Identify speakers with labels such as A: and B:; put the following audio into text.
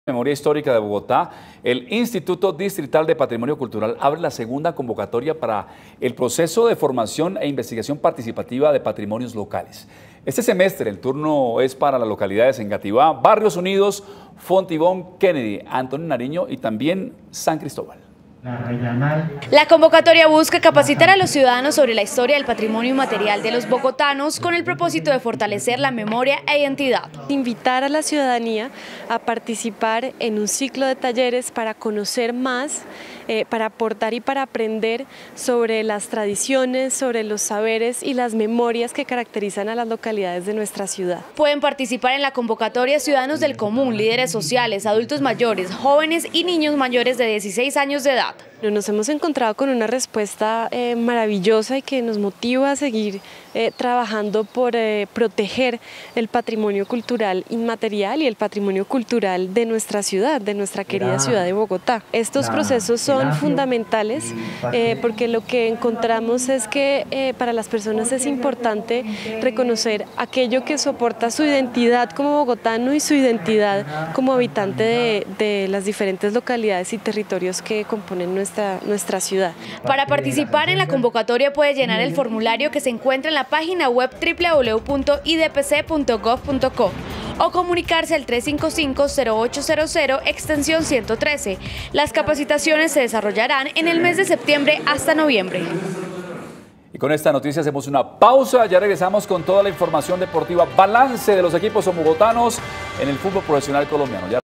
A: Memoria Histórica de Bogotá, el Instituto Distrital de Patrimonio Cultural abre la segunda convocatoria para el proceso de formación e investigación participativa de patrimonios locales. Este semestre el turno es para las localidades Engativá, Barrios Unidos, Fontibón, Kennedy, Antonio Nariño y también San Cristóbal.
B: La convocatoria busca capacitar a los ciudadanos sobre la historia del patrimonio inmaterial de los bogotanos con el propósito de fortalecer la memoria e identidad.
C: Invitar a la ciudadanía a participar en un ciclo de talleres para conocer más, para aportar y para aprender sobre las tradiciones, sobre los saberes y las memorias que caracterizan a las localidades de nuestra ciudad.
B: Pueden participar en la convocatoria ciudadanos del común, líderes sociales, adultos mayores, jóvenes y niños mayores de 16 años de edad.
C: Nos hemos encontrado con una respuesta maravillosa y que nos motiva a seguir trabajando por proteger el patrimonio cultural inmaterial y el patrimonio cultural de nuestra ciudad, de nuestra querida ciudad de Bogotá. Estos procesos son fundamentales porque lo que encontramos es que para las personas es importante reconocer aquello que soporta su identidad como bogotano y su identidad como habitante de las diferentes localidades y territorios que componen nuestra ciudad.
B: Para participar en la convocatoria puede llenar el formulario que se encuentra en la página web www.idpc.gov.co o comunicarse al 355-0800 extensión 113. Las capacitaciones se desarrollarán en el mes de septiembre hasta noviembre.
A: Y con esta noticia hacemos una pausa, ya regresamos con toda la información deportiva, balance de los equipos bogotanos en el fútbol profesional colombiano.